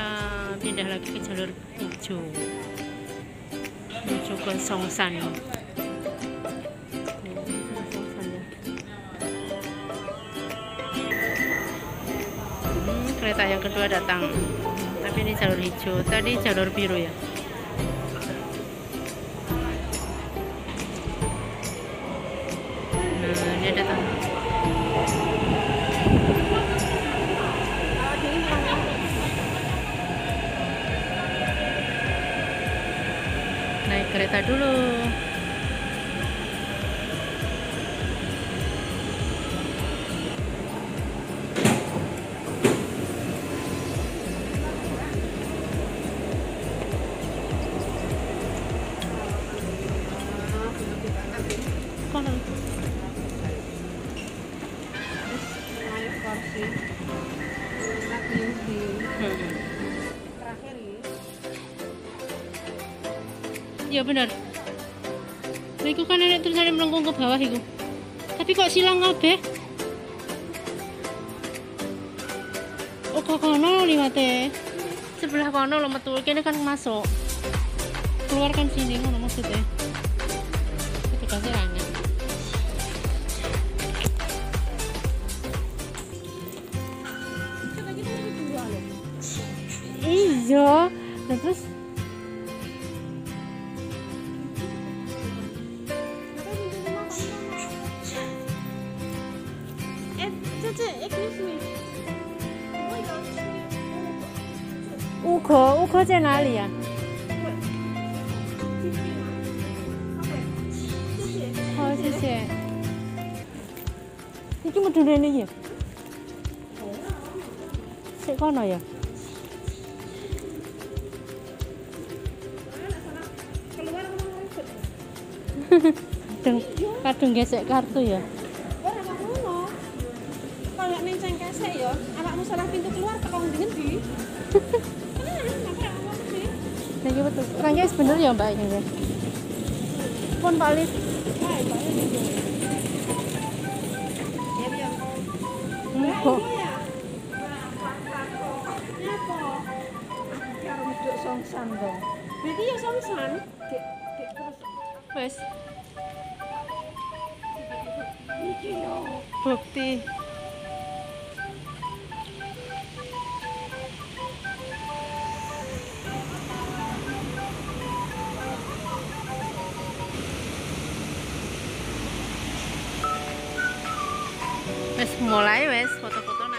pindah lagi ke jalur hijau menuju ke Songsan. Kereta yang kedua datang, tapi ini jalur hijau, tadi jalur biru ya. Nah, dia datang. Naik kereta dulu. Ya benar. Nah, itu kan nenek terus ada melengkung ke bawah itu. Tapi kok silang kabeh? Oh, kok kono liwate. Sebelah kono lo metu, kene kan masuk. Keluarkan sini ngono maksudnya. Itu kasih angin. Iya, nah terus Uko 在哪里呀？好，谢谢。你这么多人呢？谁看了呀？Kadung gesek kartu ya. Ora ngono. Kalau ning cengkesek ya, awakmu salah pintu keluar teko ngendi-endi. Nah, iya betul. Orangnya bener ya Mbak ini ya. Pun Pak Alif. Kok? Songsan dong. Berarti ya Songsan. Wes. Iki yo. Bukti. Wes mulai wes foto-fotonan.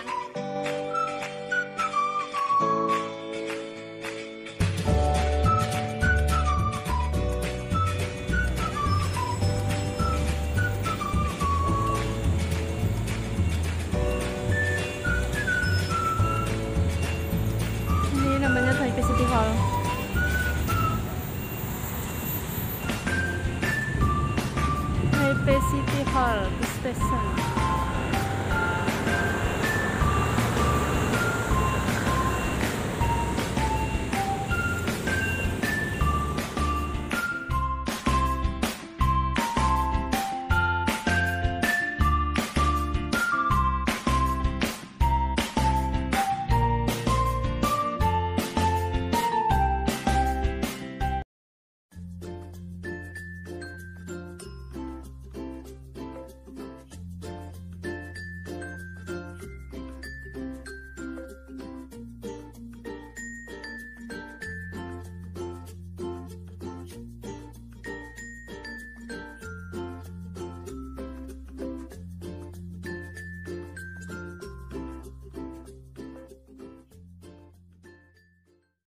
Ini namanya Taipei City Hall. Taipei City Hall, bus station.